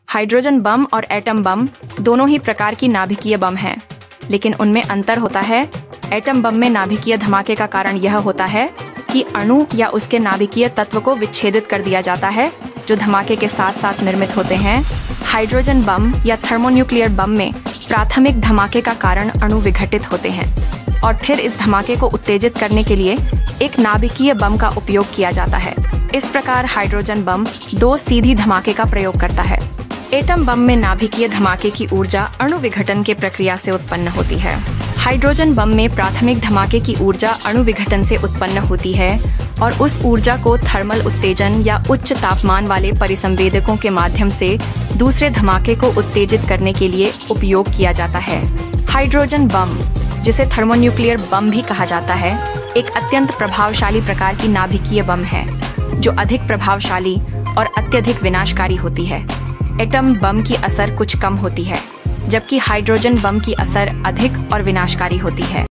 Hydrogen bomb और atom bomb दोनों ही प्रकार की नाभिकीय बम हैं, लेकिन उनमें अंतर होता है। एटम बम में नाभिकीय धमाके का कारण यह होता है कि अणु या उसके नाभिकीय तत्व को विच्छेदित कर दिया जाता है, जो धमाके के साथ साथ निर्मित होते हैं। हाइड्रोजन बम या थर्मोन्यूक्लियर बम में प्राथमिक धमाके का कारण अणु विघटित होते हैं और फिर इस धमाके को उत्तेजित करने के लिए एक नाभिकीय बम का उपयोग किया जाता है। इस प्रकार हाइड्रोजन बम दो सीधी धमाके का प्रयोग करता है। एटम बम में नाभिकीय धमाके की ऊर्जा अणु विघटन के प्रक्रिया से उत्पन्न होती है। हाइड्रोजन बम में प्राथमिक धमाके की ऊर्जा अणु विघटन से उत्पन्न होती है और उस ऊर्जा को थर्मल उत्तेजन या उच्च तापमान वाले परिसंवेदकों के माध्यम से दूसरे धमाके को उत्तेजित करने के लिए उपयोग किया जाता है। हाइड्रोजन बम, जिसे थर्मोन्यूक्लियर बम भी कहा जाता है, एक अत्यंत प्रभावशाली प्रकार की नाभिकीय बम है, जो अधिक प्रभावशाली और अत्यधिक विनाशकारी होती है। एटम बम की असर कुछ कम होती है, जबकि हाइड्रोजन बम की असर अधिक और विनाशकारी होती है।